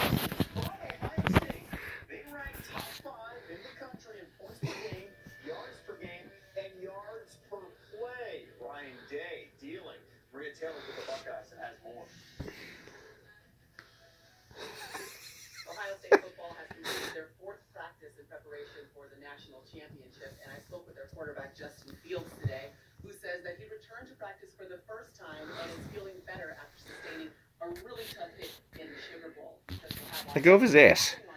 They rank top 5 in the country in points per game, yards per game, and yards per play. Ryan Day dealing. Maria Taylor with the Buckeyes has more. Ohio State football has completed their 4th practice in preparation for the national championship, and I spoke with their quarterback Justin Fields today, who says that he returned to practice for the first time and is feeling better after sustaining a really tough hit in the Sugar Bowl. Let go of his ass.